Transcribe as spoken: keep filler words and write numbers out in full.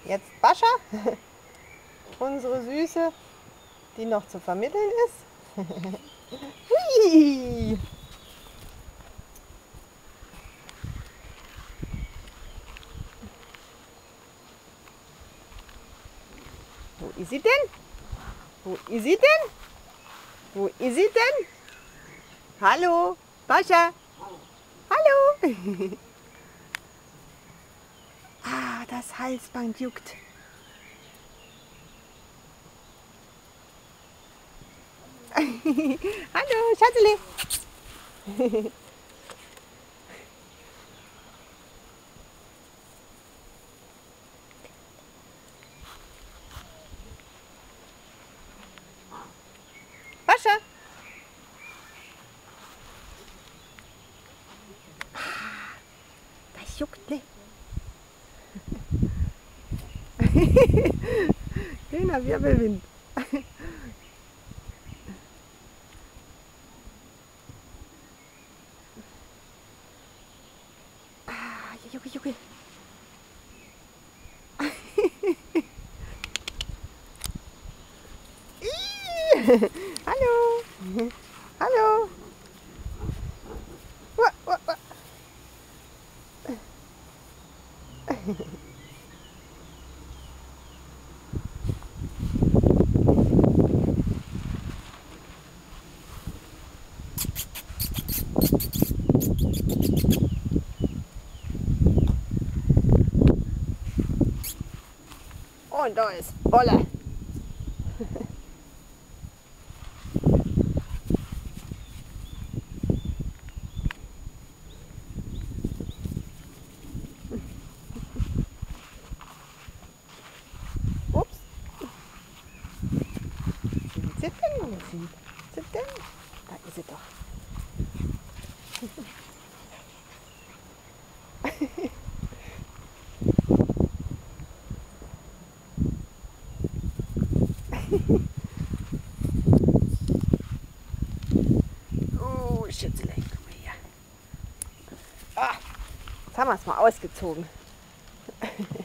Jetzt Bascha, unsere Süße, die noch zu vermitteln ist. Hui! Wo ist sie denn? Wo ist sie denn? Wo ist sie denn? Hallo, Bascha. Hallo. Ah, das Halsband juckt. Hallo, Schatzeli. Bascha. Das juckt, ne? Schöner Wirbelwind. Ah, jucke, jucke. Hallo. Hallo. Uah, uah, uah. Und da ist Bolle. Ups. Wo ist denn, wo ist sie denn? Da ist sie doch. Oh, Schützelein, guck mal hier. Ah, jetzt haben wir es mal ausgezogen.